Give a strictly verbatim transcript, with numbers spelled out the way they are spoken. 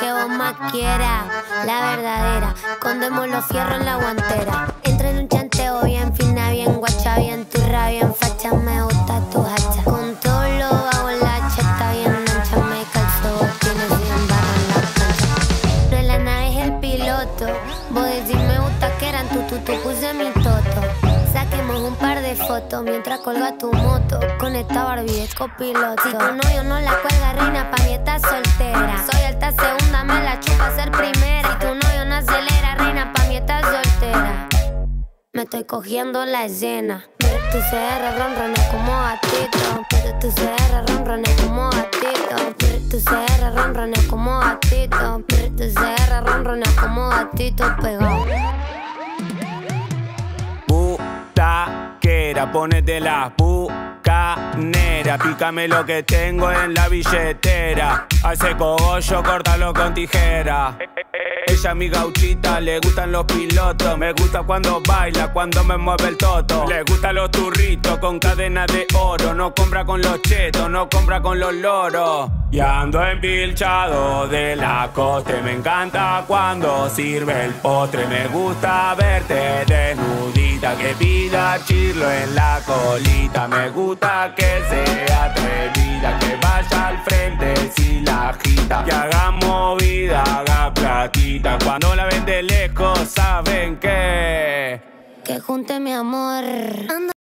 que vos más quieras, la verdadera. Condemos los fierros en la guantera. Entra en un chanteo bien fina, bien guacha, bien turra, bien facha. Me gusta tu hacha. Con todo lo bajo la chata, bien ancha. Me calzo botines bien barro en la cancha. No es la nave, es el piloto. Vos decís me gusta que eran tu, tu, tu, puse mi toto. Saquemos un par de fotos mientras colga tu moto. Con esta Barbie de copiloto. Si tu novio no la cuelga, reina, pa' mí está soltera. Soy alta segunda, me la chupa ser primera. Si tu novio no acelera, reina, pa' mí está soltera. Me estoy cogiendo la escena. Pero tu C R ronrones como gatito. Pero tu C R ronrones como gatito. Pero tu C R ronrones como gatito. Pero tu C R ronrones como gatito pegado. Taquera, ponete las bucaneras. Pícame lo que tengo en la billetera. A ese cogollo, córtalo con tijera. Ella es mi gauchita, le gustan los pilotos. Me gusta cuando baila, cuando me mueve el toto. Le gustan los turritos con cadenas de oro. No compra con los chetos, no compra con los loros. Y ando empilchado de la coste. Me encanta cuando sirve el postre. Me gusta verte desnudita, que pida chirlo en la colita. Me gusta que sea atrevida, que vaya al frente si la agita. Que haga movida, haga platita. Cuando la ven de lejos saben que Que junte mi amor. Ando